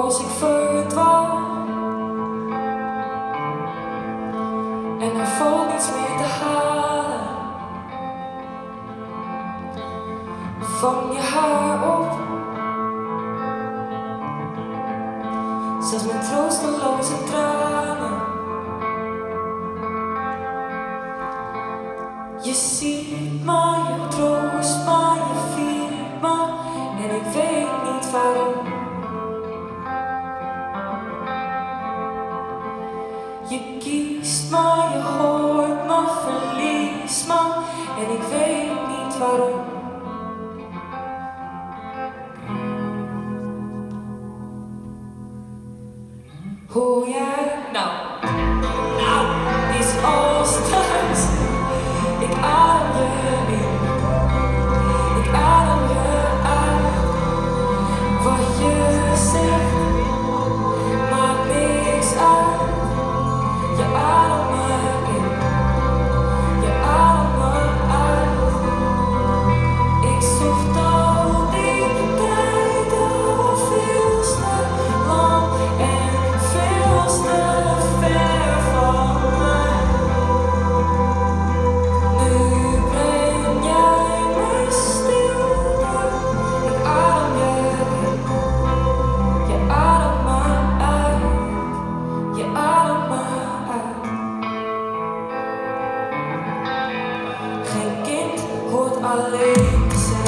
Als ik verdwaal en er valt niets meer te halen, vang je haar op, zelfs met troosteloze tranen. Je ziet me, je troost me, je viert me en ik weet niet waarom. Je kiest me, je hoort me, verliest me en ik weet niet waarom. Hoe jij nou, die is als thuis. Ik adem je in, ik adem je uit. Wat je zegt maakt niks uit. Je ademt me in, je ademt me uit. Ik zocht al die tijd al veel te lang en veel te ver van mij. Nu breng jij me stilte. Ik adem je in, je ademt me uit, je ademt me uit. Geen kind hoort alleen te zijn.